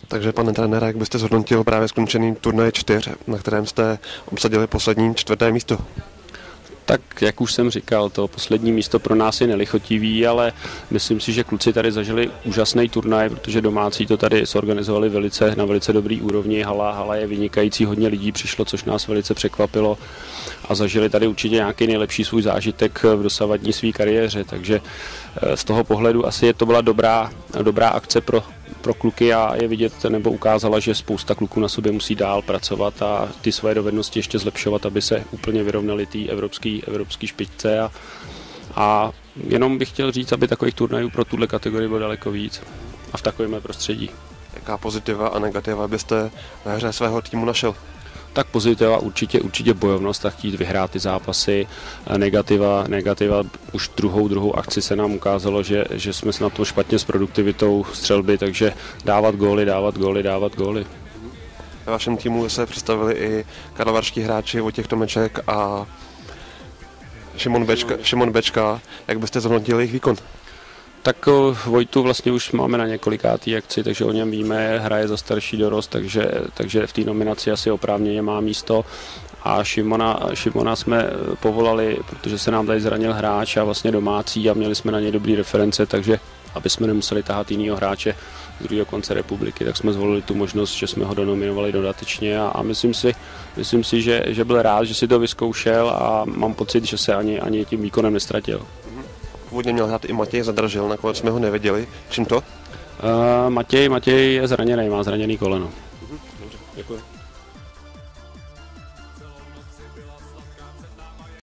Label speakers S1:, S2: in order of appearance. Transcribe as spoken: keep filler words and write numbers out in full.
S1: Takže pane trenére, jak byste zhodnotil právě skončený turnaj čtyř, na kterém jste obsadili poslední čtvrté místo?
S2: Tak, jak už jsem říkal, to poslední místo pro nás je nelichotivý, ale myslím si, že kluci tady zažili úžasný turnaj, protože domácí to tady zorganizovali velice, na velice dobrý úrovni. Hala, hala je vynikající, hodně lidí přišlo, což nás velice překvapilo a zažili tady určitě nějaký nejlepší svůj zážitek v dosavadní své kariéře, takže z toho pohledu asi je to byla dobrá, dobrá akce pro pro kluky a je vidět, nebo ukázala, že spousta kluků na sobě musí dál pracovat a ty své dovednosti ještě zlepšovat, aby se úplně vyrovnali té evropské evropské špičce a, a jenom bych chtěl říct, aby takových turnajů pro tuhle kategorii bylo daleko víc a v takovém prostředí.
S1: Jaká pozitiva a negativa byste ve hře svého týmu našel?
S2: Tak pozitiva určitě, určitě bojovnost a chtít vyhrát ty zápasy. Negativa, negativa už druhou, druhou akci se nám ukázalo, že, že jsme se na tom špatně s produktivitou střelby, takže dávat góly, dávat góly, dávat góly.
S1: Ve vašem týmu se představili i karlovarští hráči Vojtěch Tomeček a Šimon Bečka. Šimon Bečka. Jak byste zhodnotili jejich výkon?
S2: Tak Vojtu vlastně už máme na několikátý akci, takže o něm víme, hraje za starší dorost, takže, takže v té nominaci asi oprávněně má místo. A Šimona, Šimona jsme povolali, protože se nám tady zranil hráč a vlastně domácí a měli jsme na něj dobrý reference, takže aby jsme nemuseli tahat jinýho hráče z druhého konce republiky, tak jsme zvolili tu možnost, že jsme ho donominovali dodatečně a, a myslím si, myslím si že, že byl rád, že si to vyzkoušel a mám pocit, že se ani, ani tím výkonem nestratil.
S1: Původně měl hrát i Matěj Zadržel, nakonec jsme ho neviděli. Čím to?
S2: Uh, Matěj, Matěj je zraněný, má zraněný koleno.
S1: Dobře, děkuji.